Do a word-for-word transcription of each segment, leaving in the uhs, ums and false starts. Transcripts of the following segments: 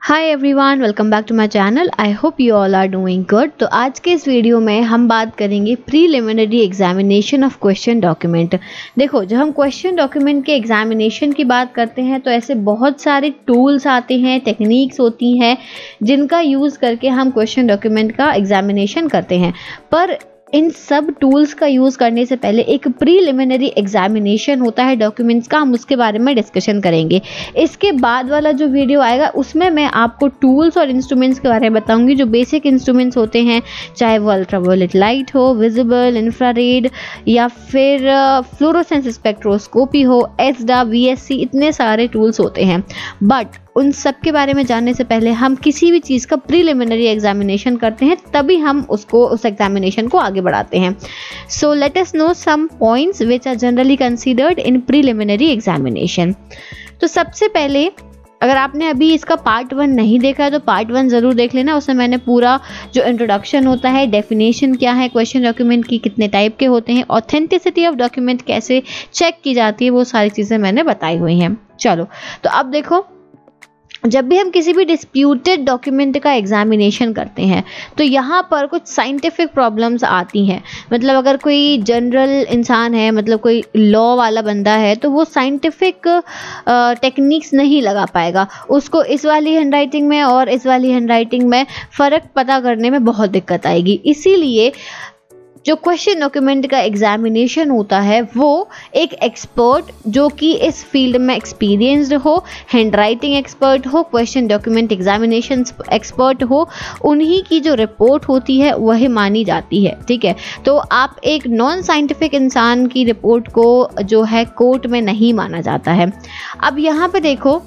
Hi everyone, welcome back to my channel. I hope you all are doing good. तो आज के इस video में हम बात करेंगे preliminary examination of question document. देखो, जब हम क्वेश्चन डॉक्यूमेंट के एग्जामिनेशन की बात करते हैं तो ऐसे बहुत सारे टूल्स आते हैं, टेक्निक्स होती हैं जिनका यूज़ करके हम क्वेश्चन डॉक्यूमेंट का एग्जामिनेशन करते हैं। पर इन सब टूल्स का यूज़ करने से पहले एक प्रीलिमिनरी एग्जामिनेशन होता है डॉक्यूमेंट्स का, हम उसके बारे में डिस्कशन करेंगे। इसके बाद वाला जो वीडियो आएगा उसमें मैं आपको टूल्स और इंस्ट्रूमेंट्स के बारे में बताऊंगी, जो बेसिक इंस्ट्रूमेंट्स होते हैं, चाहे वो अल्ट्रावायलेट लाइट हो, विजिबल, इंफ्रारेड या फिर फ्लोरोसेंस स्पेक्ट्रोस्कोपी हो, एसडा, वीएससी, इतने सारे टूल्स होते हैं। बट उन सब के बारे में जानने से पहले हम किसी भी चीज़ का प्रीलिमिनरी एग्जामिनेशन करते हैं, तभी हम उसको उस एग्जामिनेशन को आगे बढ़ाते हैं। So let us know some points which are generally considered in preliminary examination. तो सबसे पहले, अगर आपने अभी इसका पार्ट वन नहीं देखा है तो पार्ट वन ज़रूर देख लेना। उसमें मैंने पूरा जो इंट्रोडक्शन होता है, डेफिनेशन क्या है, क्वेश्चन डॉक्यूमेंट की कितने टाइप के होते हैं, ऑथेंटिसिटी ऑफ डॉक्यूमेंट कैसे चेक की जाती है, वो सारी चीज़ें मैंने बताई हुई हैं। चलो, तो अब देखो, जब भी हम किसी भी डिस्प्यूटेड डॉक्यूमेंट का एग्जामिनेशन करते हैं तो यहाँ पर कुछ साइंटिफिक प्रॉब्लम्स आती हैं। मतलब अगर कोई जनरल इंसान है, मतलब कोई लॉ वाला बंदा है, तो वो साइंटिफिक टेक्निक्स नहीं लगा पाएगा। उसको इस वाली हैंडराइटिंग में और इस वाली हैंडराइटिंग में फ़र्क पता करने में बहुत दिक्कत आएगी। इसीलिए जो क्वेश्चन डॉक्यूमेंट का एग्जामिनेशन होता है वो एक एक्सपर्ट जो कि इस फील्ड में एक्सपीरियंस्ड हो, हैंडराइटिंग एक्सपर्ट हो, क्वेश्चन डॉक्यूमेंट एग्जामिनेशन एक्सपर्ट हो, उन्हीं की जो रिपोर्ट होती है वही मानी जाती है। ठीक है, तो आप एक नॉन साइंटिफिक इंसान की रिपोर्ट को जो है कोर्ट में नहीं माना जाता है। अब यहाँ पे देखो,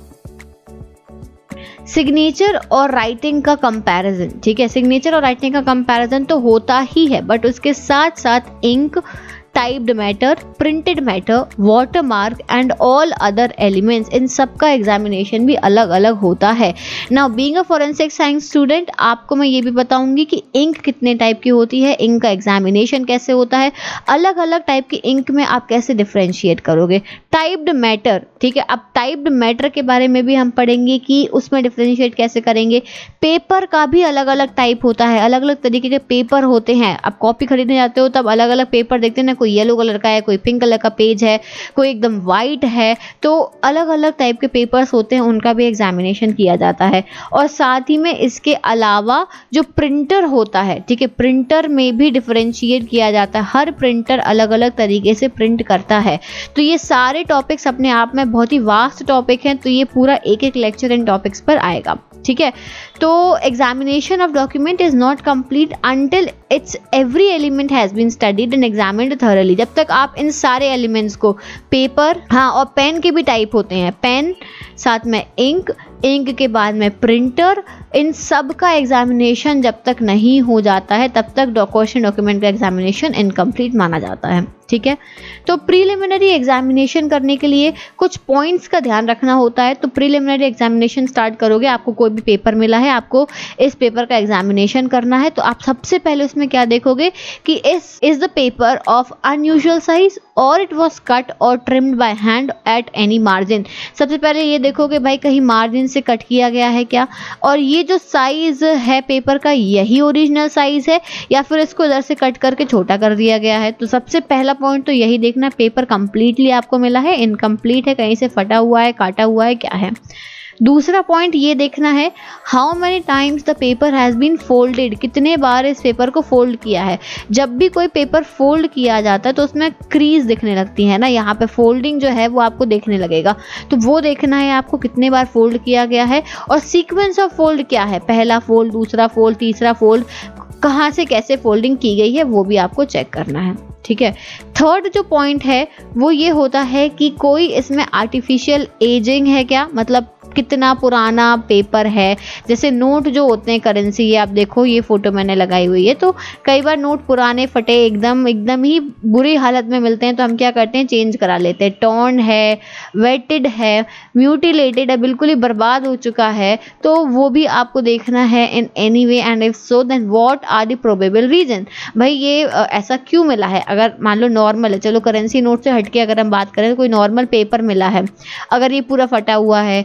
सिग्नेचर और राइटिंग का कंपैरिजन, ठीक है, सिग्नेचर और राइटिंग का कंपैरिजन तो होता ही है, बट उसके साथ साथ ink, typed matter, printed matter, watermark and all other elements, इन सब का एग्जामिनेशन भी अलग अलग होता है। Now being a forensic science student, आपको मैं ये भी बताऊंगी कि इंक कितने टाइप की होती है, इंक का एग्जामिनेशन कैसे होता है, अलग अलग टाइप की इंक में आप कैसे डिफ्रेंशिएट करोगे। टाइप्ड मैटर, ठीक है, अब टाइप्ड मैटर के बारे में भी हम पढ़ेंगे कि उसमें डिफ्रेंशिएट कैसे करेंगे। पेपर का भी अलग अलग टाइप होता है, अलग अलग तरीके के पेपर होते हैं। आप कॉपी खरीदने जाते हो तब अलग अलग पेपर देखते हैं ना, कोई येलो कलर का है, कोई पिंक कलर का पेज है, कोई एकदम वाइट है, तो अलग अलग टाइप के पेपर्स होते हैं, उनका भी एग्जामिनेशन किया जाता है। और साथ ही में इसके अलावा जो प्रिंटर होता है, ठीक है, प्रिंटर में भी डिफरेंशिएट किया जाता है। हर प्रिंटर अलग अलग तरीके से प्रिंट करता है। तो ये सारे टॉपिक्स अपने आप में बहुत ही वास्ट टॉपिक हैं, तो ये पूरा एक एक लेक्चर इन टॉपिक्स पर आएगा। ठीक है, तो examination of document is not complete until its every element has been studied and examined thoroughly. जब तक आप इन सारे एलिमेंट्स को, पेपर, हाँ, और पेन के भी टाइप होते हैं, पेन, साथ में इंक, इंक के बाद में प्रिंटर, इन सब का एग्जामिनेशन जब तक नहीं हो जाता है तब तक क्वेश्चन डॉक्यूमेंट का एग्जामिनेशन इनकम्प्लीट माना जाता है। ठीक है, तो प्रीलिमिनरी एग्जामिनेशन करने के लिए कुछ पॉइंट्स का ध्यान रखना होता है। तो प्रीलिमिनरी एग्जामिनेशन स्टार्ट करोगे, आपको कोई भी पेपर मिला है, आपको इस पेपर का एग्जामिनेशन करना है, तो आप सबसे पहले उसमें क्या देखोगे कि इस is the paper of unusual size और इट वॉज कट और trimmed by hand at any margin. सबसे पहले ये देखोगे भाई कहीं मार्जिन से कट किया गया है क्या, और ये जो साइज है पेपर का यही ओरिजिनल साइज है या फिर इसको इधर से कट करके छोटा कर दिया गया है। तो सबसे पहला पॉइंट तो यही देखना, पेपर कंप्लीटली आपको मिला है, इनकम्प्लीट है, कहीं से फटा हुआ है, काटा हुआ है, क्या है। दूसरा पॉइंट ये देखना है, how many times the paper has been folded, कितने बार इस पेपर को फोल्ड किया है। जब भी कोई पेपर फोल्ड किया जाता है तो उसमें क्रीज दिखने लगती है ना, यहाँ पे फोल्डिंग जो है वो आपको देखने लगेगा, तो वो देखना है आपको कितने बार फोल्ड किया गया है। और सीक्वेंस ऑफ फोल्ड क्या है, पहला फोल्ड, दूसरा फोल्ड, तीसरा फोल्ड, कहाँ से कैसे फोल्डिंग की गई है वो भी आपको चेक करना है। ठीक है, थर्ड जो पॉइंट है वो ये होता है कि कोई इसमें आर्टिफिशियल एजिंग है क्या, मतलब कितना पुराना पेपर है। जैसे नोट जो होते हैं करेंसी, ये आप देखो, ये फोटो मैंने लगाई हुई है, तो कई बार नोट पुराने फटे एकदम एकदम ही बुरी हालत में मिलते हैं, तो हम क्या करते हैं, चेंज करा लेते हैं। टॉर्न है, वेटेड है, म्यूटिलेटेड है, बिल्कुल ही बर्बाद हो चुका है, तो वो भी आपको देखना है in any way, and if so then what are the probable reason, भाई ये आ, ऐसा क्यों मिला है। अगर मान लो नॉर्मल है, चलो करेंसी नोट से हटके अगर हम बात करें तो कोई नॉर्मल पेपर मिला है, अगर ये पूरा फटा हुआ है या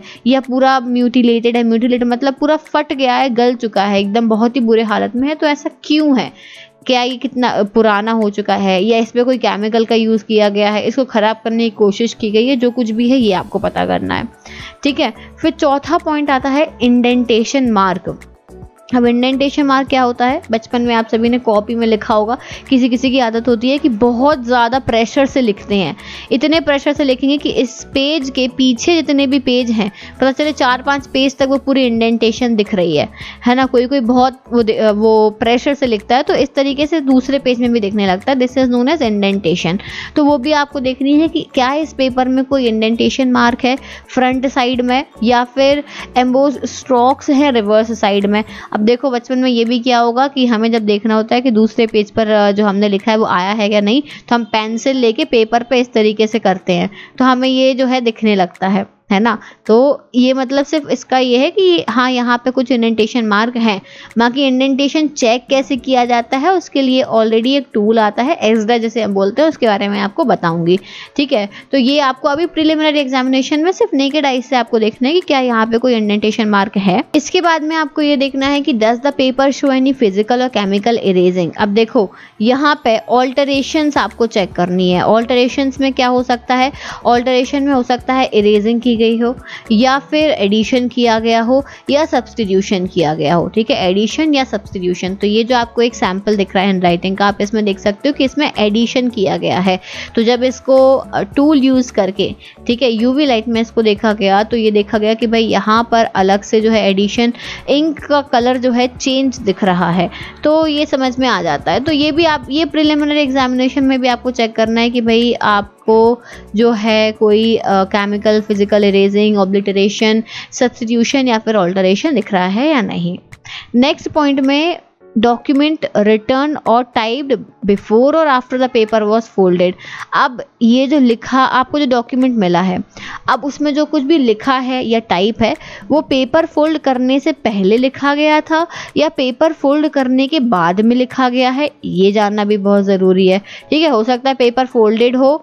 पूरा म्यूटिलेटेड है, म्यूटिलेटेड मतलब पूरा फट गया है, गल चुका है, एकदम बहुत ही बुरे हालत में है, तो ऐसा क्यों है? क्या ये कितना पुराना हो चुका है या इस पर कोई केमिकल का यूज़ किया गया है, इसको ख़राब करने की कोशिश की गई है, जो कुछ भी है ये आपको पता करना है, ठीक है। फिर चौथा पॉइंट आता है इंडेंटेशन मार्क। अब इंडेंटेशन मार्क क्या होता है? बचपन में आप सभी ने कॉपी में लिखा होगा, किसी किसी की आदत होती है कि बहुत ज़्यादा प्रेशर से लिखते हैं, इतने प्रेशर से लिखेंगे कि इस पेज के पीछे जितने भी पेज हैं पता चले चार पांच पेज तक वो पूरी इंडेंटेशन दिख रही है है ना। कोई कोई बहुत वो वो प्रेशर से लिखता है तो इस तरीके से दूसरे पेज में भी दिखने लगता है, this is known as indentation. तो वो भी आपको देखनी है कि क्या इस पेपर में कोई इंडेंटेशन मार्क है फ्रंट साइड में या फिर एम्बोज स्ट्रोक्स है रिवर्स साइड में। अब देखो बचपन में ये भी किया होगा कि हमें जब देखना होता है कि दूसरे पेज पर जो हमने लिखा है वो आया है या नहीं, तो हम पेंसिल लेके पेपर पे इस तरीके से करते हैं तो हमें ये जो है दिखने लगता है है ना। तो ये मतलब सिर्फ इसका ये है कि हाँ यहाँ पे कुछ इंडेंटेशन मार्क हैं। बाकी इंडेंटेशन चेक कैसे किया जाता है उसके लिए ऑलरेडी एक टूल आता है एस्डा जिसे हम बोलते हैं, उसके बारे में आपको बताऊंगी, ठीक है। तो ये आपको अभी प्रिलिमिनरी एग्जामिनेशन में सिर्फ नेकेड आई से आपको देखना है कि क्या यहाँ पे कोई इंडेंटेशन मार्क है। इसके बाद में आपको ये देखना है कि does the paper show any physical और केमिकल इरेजिंग। अब देखो यहाँ पे ऑल्टरेशंस आपको चेक करनी है। ऑल्टरेशंस में क्या हो सकता है? ऑल्टरेशन में हो सकता है इरेजिंग की गई हो या फिर एडिशन किया गया हो या सब्स्टिट्यूशन किया गया हो, ठीक है, एडिशन या सब्स्टिट्यूशन। तो ये जो आपको एक सैंपल दिख रहा है हैंडराइटिंग का, आप इसमें देख सकते हो कि इसमें एडिशन किया गया है। तो जब इसको टूल यूज करके, ठीक है, यूवी लाइट में इसको देखा गया तो ये देखा गया कि भाई यहाँ पर अलग से जो है एडिशन, इंक का कलर जो है चेंज दिख रहा है, तो ये समझ में आ जाता है। तो ये भी आप ये प्रिलिमिनरी एग्जामिनेशन में भी आपको चेक करना है कि भाई आप को जो है कोई chemical, physical erasing, obliteration, substitution या फिर ऑल्टरेशन दिख रहा है या नहीं। नेक्स्ट पॉइंट में डॉक्यूमेंट रिटर्न और टाइप्ड बिफोर और after the paper was folded. अब ये जो लिखा आपको जो डॉक्यूमेंट मिला है, अब उसमें जो कुछ भी लिखा है या टाइप है वो पेपर फोल्ड करने से पहले लिखा गया था या पेपर फोल्ड करने के बाद में लिखा गया है, ये जानना भी बहुत ज़रूरी है, ठीक है। हो सकता है पेपर फोल्डेड हो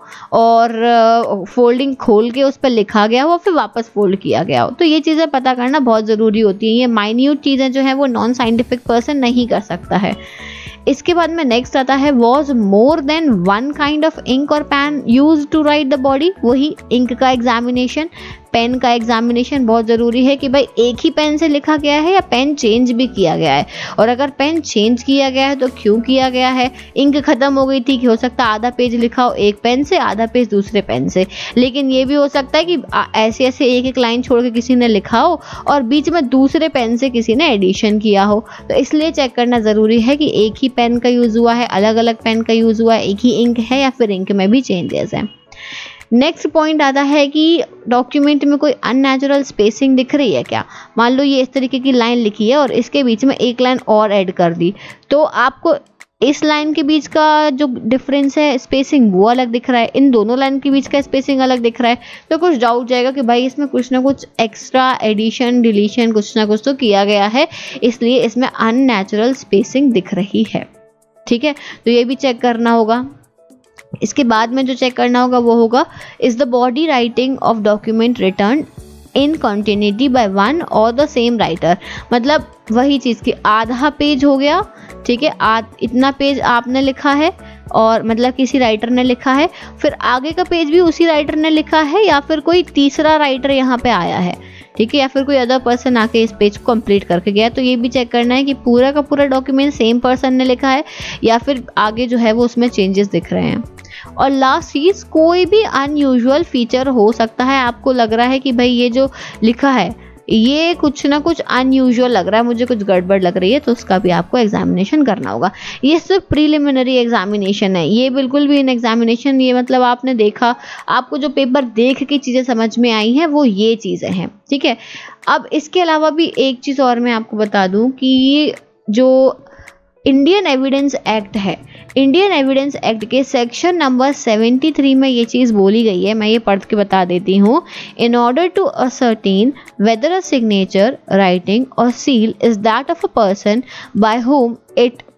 और फोल्डिंग खोल के उस पर लिखा गया हो फिर वापस फोल्ड किया गया हो, तो ये चीज़ें पता करना बहुत ज़रूरी होती हैं। ये माइन्यूट चीज़ें जो हैं वो नॉन साइंटिफिक पर्सन नहीं कर सकता है। इसके बाद में नेक्स्ट आता है was more than one kind of ink और pen use to write the body. वही इंक का एग्जामिनेशन, पेन का एग्जामिनेशन बहुत ज़रूरी है कि भाई एक ही पेन से लिखा गया है या पेन चेंज भी किया गया है, और अगर पेन चेंज किया गया है तो क्यों किया गया है। इंक खत्म हो गई थी कि हो सकता है आधा पेज लिखा हो एक पेन से, आधा पेज दूसरे पेन से, लेकिन ये भी हो सकता है कि ऐसे ऐसे एक एक लाइन छोड़ के किसी ने लिखा हो और बीच में दूसरे पेन से किसी ने एडिशन किया हो। तो इसलिए चेक करना ज़रूरी है कि एक ही पेन का यूज़ हुआ है, अलग अलग पेन का यूज़ हुआ है, एक ही इंक है या फिर इंक में भी चेंजेस हैं। नेक्स्ट पॉइंट आता है कि डॉक्यूमेंट में कोई अननेचुरल स्पेसिंग दिख रही है क्या। मान लो ये इस तरीके की लाइन लिखी है और इसके बीच में एक लाइन और ऐड कर दी, तो आपको इस लाइन के बीच का जो डिफरेंस है स्पेसिंग वो अलग दिख रहा है, इन दोनों लाइन के बीच का स्पेसिंग अलग दिख रहा है, तो कुछ डाउट जाएगा कि भाई इसमें कुछ ना कुछ एक्स्ट्रा एडिशन, डिलीशन, कुछ ना कुछ तो किया गया है, इसलिए इसमें अननेचुरल स्पेसिंग दिख रही है, ठीक है। तो ये भी चेक करना होगा। इसके बाद में जो चेक करना होगा वो होगा is the body writing of document written in continuity by one और द सेम राइटर। मतलब वही चीज़ की आधा पेज हो गया, ठीक है, आध इतना पेज आपने लिखा है और मतलब किसी राइटर ने लिखा है, फिर आगे का पेज भी उसी राइटर ने लिखा है या फिर कोई तीसरा राइटर यहाँ पे आया है, ठीक है, या फिर कोई अदर पर्सन आके इस पेज को कंप्लीट करके गया। तो ये भी चेक करना है कि पूरा का पूरा डॉक्यूमेंट सेम पर्सन ने लिखा है या फिर आगे जो है वो उसमें चेंजेस दिख रहे हैं। और लास्ट चीज़, कोई भी अनयूजुअल फीचर हो सकता है, आपको लग रहा है कि भाई ये जो लिखा है ये कुछ ना कुछ अनयूजुअल लग रहा है, मुझे कुछ गड़बड़ लग रही है, तो उसका भी आपको एग्जामिनेशन करना होगा। ये सिर्फ प्रीलिमिनरी एग्जामिनेशन है, ये बिल्कुल भी इन एग्जामिनेशन, ये मतलब आपने देखा, आपको जो पेपर देख के चीज़ें समझ में आई हैं वो ये चीज़ें हैं, ठीक है। अब इसके अलावा भी एक चीज़ और मैं आपको बता दूं कि ये जो इंडियन एविडेंस एक्ट है, इंडियन एविडेंस एक्ट के सेक्शन नंबर तिहत्तर में ये चीज़ बोली गई है, मैं ये पढ़ के बता देती हूँ। In order to ascertain whether a signature, writing और seal is that of a person by whom it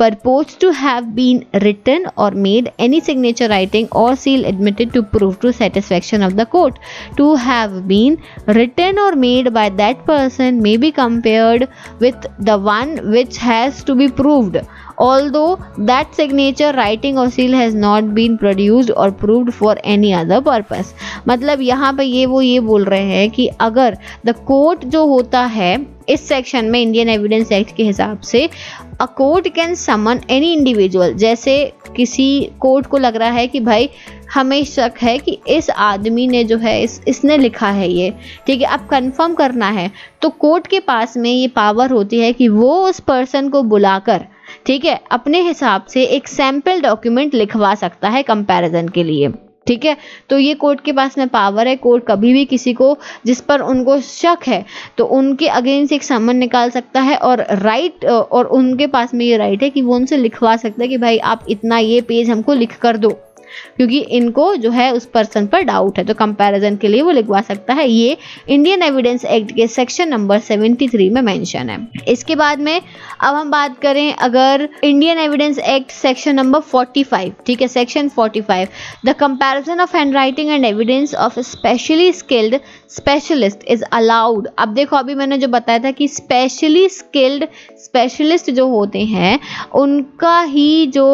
purports to have been written or made any signature writing or seal admitted to prove to satisfaction of the court. To have been written or made by that person may be compared with the one which has to be proved, although that signature writing or seal has not been produced or proved for any other purpose. मतलब यहाँ पे ये वो ये बोल रहे हैं कि अगर द कोर्ट जो होता है इस सेक्शन में इंडियन एविडेंस एक्ट के हिसाब से, a court can summon any individual, जैसे किसी कोर्ट को लग रहा है कि भाई हमें शक है कि इस आदमी ने जो है इस इसने लिखा है ये, ठीक है, अब कंफर्म करना है, तो कोर्ट के पास में ये पावर होती है कि वो उस पर्सन को बुलाकर, ठीक है, अपने हिसाब से एक सैंपल डॉक्यूमेंट लिखवा सकता है कंपैरिजन के लिए, ठीक है। तो ये कोर्ट के पास में पावर है। कोर्ट कभी भी किसी को जिस पर उनको शक है तो उनके अगेंस्ट एक समन निकाल सकता है, और राइट और उनके पास में ये राइट है कि वो उनसे लिखवा सकता है कि भाई आप इतना ये पेज हमको लिख कर दो, क्योंकि इनको जो है उस पर्सन पर डाउट है, तो कंपैरिजन के लिए वो लिखवा सकता है। ये इंडियन एविडेंस एक्ट के सेक्शन नंबर तिहत्तर में मेंशन है। इसके बाद में अब हम बात करें अगर Indian evidence act section number पैंतालीस, ठीक है, सेक्शन पैंतालीस, the comparison of handwriting and evidence of specially skilled specialist is allowed. अब देखो अभी मैंने जो बताया था कि स्पेशली स्किल्ड स्पेशलिस्ट जो होते हैं उनका ही जो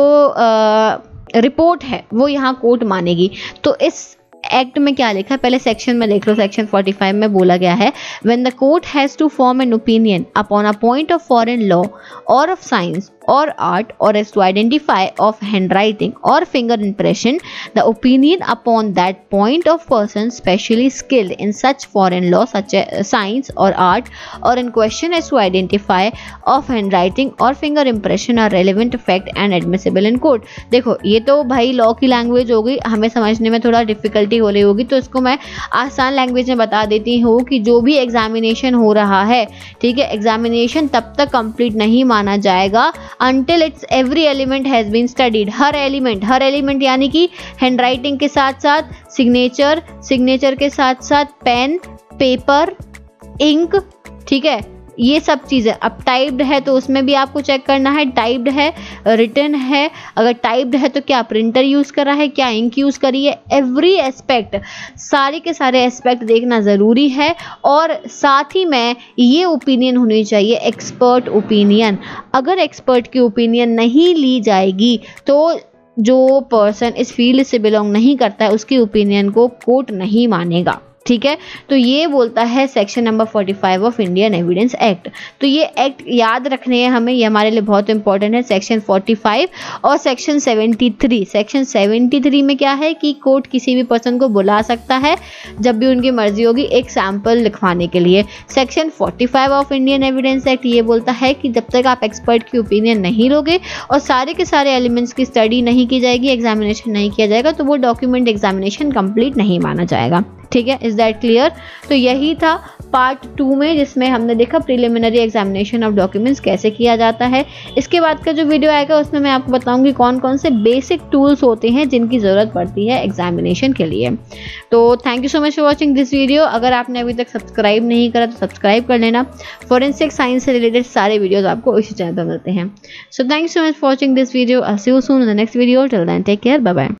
आ, रिपोर्ट है वो यहाँ कोर्ट मानेगी। तो इस एक्ट में क्या लिखा है, पहले सेक्शन में देख लो। सेक्शन पैंतालीस में बोला गया है, when the court has to form an opinion upon a point of foreign law और of science or art or as to identify of handwriting or finger impression, the opinion upon that point of person specially skilled in such foreign law such as science or art or in question as to identify of handwriting or finger impression are relevant fact and admissible in court। देखो ये तो भाई law की language हो गई, हमें समझने में थोड़ा डिफिकल्टी हो रही होगी, तो इसको मैं आसान लैंग्वेज में बता देती हूँ कि जो भी एग्जामिनेशन हो रहा है, ठीक है, एग्जामिनेशन तब तक कंप्लीट नहीं माना जाएगा until its every element has been studied। हर एलिमेंट हर एलिमेंट यानी कि हैंडराइटिंग के साथ साथ सिग्नेचर, सिग्नेचर के साथ साथ पेन, पेपर, इंक, ठीक है, ये सब चीज़ें। अब टाइप्ड है तो उसमें भी आपको चेक करना है, टाइप्ड है, रिटन है, अगर टाइप्ड है तो क्या प्रिंटर यूज़ कर रहा है, क्या इंक यूज़ करी है, एवरी एस्पेक्ट, सारे के सारे एस्पेक्ट देखना ज़रूरी है। और साथ ही में ये ओपिनियन होनी चाहिए एक्सपर्ट ओपिनियन। अगर एक्सपर्ट की ओपिनियन नहीं ली जाएगी तो जो पर्सन इस फील्ड से बिलोंग नहीं करता है उसकी ओपिनियन को कोर्ट नहीं मानेगा, ठीक है। तो ये बोलता है सेक्शन नंबर पैंतालीस ऑफ इंडियन एविडेंस एक्ट। तो ये एक्ट याद रखने हैं हमें, ये हमारे लिए बहुत इंपॉर्टेंट है, सेक्शन पैंतालीस और सेक्शन तिहत्तर। सेक्शन तिहत्तर में क्या है कि कोर्ट किसी भी पर्सन को बुला सकता है जब भी उनकी मर्जी होगी एक सैंपल लिखवाने के लिए। सेक्शन पैंतालीस ऑफ इंडियन एविडेंस एक्ट ये बोलता है कि जब तक आप एक्सपर्ट की ओपिनियन नहीं लोगे और सारे के सारे एलिमेंट्स की स्टडी नहीं की जाएगी, एग्जामिनेशन नहीं किया जाएगा, तो वो डॉक्यूमेंट एग्जामिनेशन कंप्लीट नहीं माना जाएगा, ठीक है। Is that clear? तो यही था पार्ट टू में जिसमें हमने देखा प्रिलिमिनरी एग्जामिनेशन ऑफ डॉक्यूमेंट्स कैसे किया जाता है। इसके बाद का जो वीडियो आएगा उसमें मैं आपको बताऊंगी कौन कौन से बेसिक टूल्स होते हैं जिनकी ज़रूरत पड़ती है एग्जामिनेशन के लिए। तो thank you so much for watching this video. अगर आपने अभी तक सब्सक्राइब नहीं करा तो सब्सक्राइब कर लेना। फॉरेंसिक साइंस से रिलेटेड सारे वीडियोज आपको इसी चैनल पर मिलते हैं। So thank you so much for watching this video. I see you soon in the next video. Till then take care, bye bye.